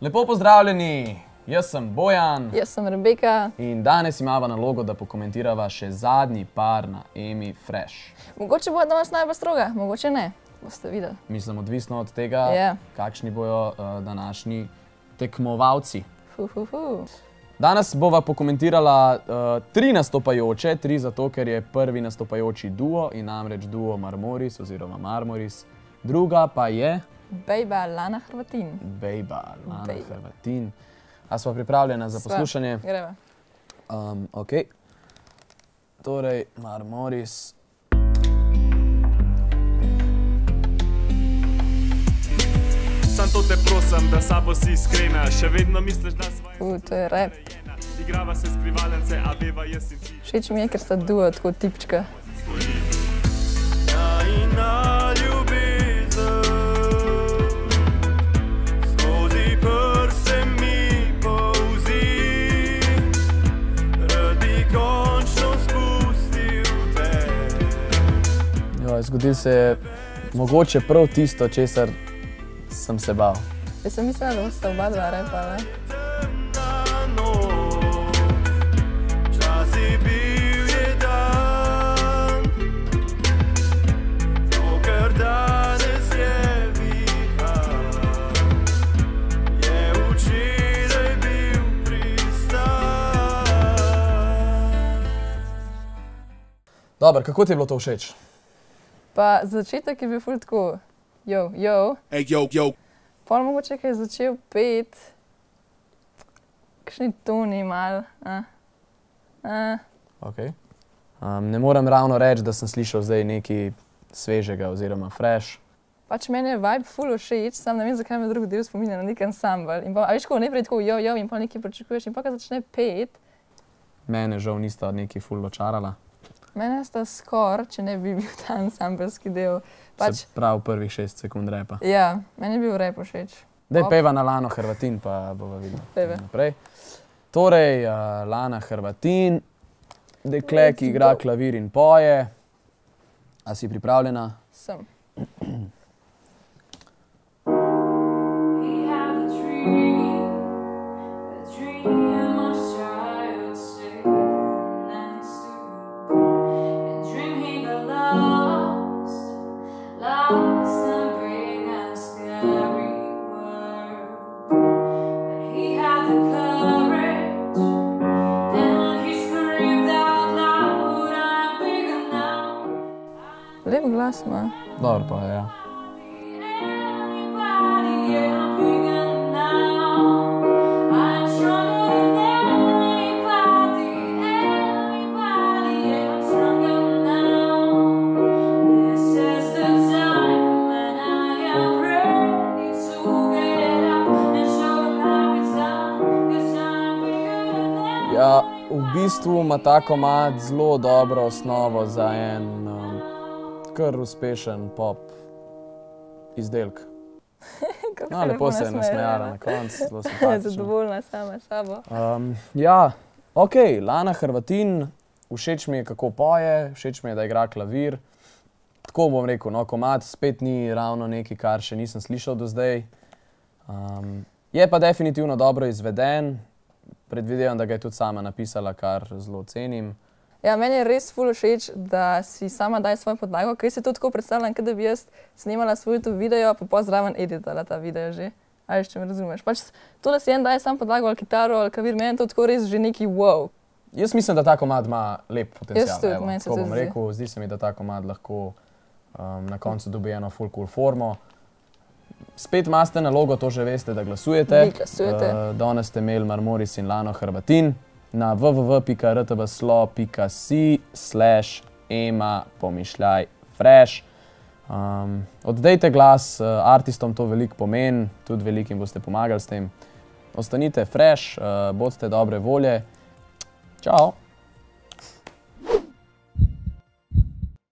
Lepo pozdravljeni, jaz sem Bojan. Jaz sem Rebeka. In danes imava nalogo, da pokomentirava še zadnji par na Emi Fresh. Mogoče bo danes najbolj stroga, mogoče ne. Boste videli. Mislim, odvisno od tega, kakšni bojo današnji tekmovalci. Danes bova pokomentirala 3 nastopajoče, 3 zato, ker je prvi nastopajoči duo in namreč duo Marmoris oziroma Marmoris. Druga pa je... Bejba Lana Hrvatin. Bejba Lana Hrvatin. A sva pripravljena za poslušanje? Greva. Ok. Torej, Marmoris. Sam to te prosim, da sabo si iskrena, še vedno misliš, da sva... To je rap. Igrava se skrivalence, a veva jaz in ti. Všeč mi je, ker sta duo tako tipčka. Na ljubezen skozi prste mi polzi, rad bi končno spustil te. Zgodil se je mogoče prav tisto, česar sem se bal. Jaz sem mislila, da boste oba dva repala. Dobro, kako ti je bilo to všeč? Pa začetek je bil ful tako, yo. Ej, yo. Pol mogoče, ko je začel pet, kakšni toni malo. Ok. Ne moram ravno reči, da sem slišal zdaj nekaj svežega oziroma fresh. Pač meni je vibe ful všeč, sam ne vem, zakaj me drugi del spominja na nek ansambl. In pa, a veš, ko najprej tako yo in pa nekaj pričakuješ in pa, ko začne pet. Mene žal nista nekaj ful očarala. Mene sta skoraj, če ne bi bil ta ansambelski del. Se pravi prvih 6 sekund repa. Ja, meni je bil rap všeč. Daj peva na Lano Hrvatin, pa bova videla. Peve. Naprej. Torej, Lana Hrvatin, dekle, ki igra klavir in poje. A si pripravljena? Sem. Lep glas ima. Dobro pa, ja. Ja, v bistvu ima ta komad zelo dobro osnovo za en kar uspešen pop izdelek. No, lepo se je nasmejala na koncu, zelo simpatično. Zadovoljna sama s sabo. Ja, ok, Lana Hrvatin, všeč mi je, kako poje, všeč mi je, da igra klavir. Tako bom rekel, no, komad spet ni ravno nekaj, kar še nisem slišal do zdaj. Je pa definitivno dobro izveden, predvidevam, da ga je tudi sama napisala, kar zelo cenim. Ja, meni je res ful všeč, da si sama daj svojo podlago, ker si to tako predstavljam, kot da bi jaz snemala svoj video, pa zraven editala ta video že. A veš, če me razumeš. Pač to, da si en daj sam podlago ali kitaro ali klavir, meni je to tako res že neki wow. Jaz mislim, da ta komad ima lep potencial. Jaz tudi, meni se to zdi. Tako bom rekel, zdi se mi, da ta komad lahko na koncu dobi eno ful cool formo. Spet imate nalogo, to že veste, da glasujete. Vi glasujete. Danes ste imeli Marmoris in Lano Hrvatin na www.rtbslo.si/ema-fresh. Oddajte glas, artistom to veliko pomeni, tudi velikim boste pomagali s tem. Ostanite fresh, bodite dobre volje. Čau!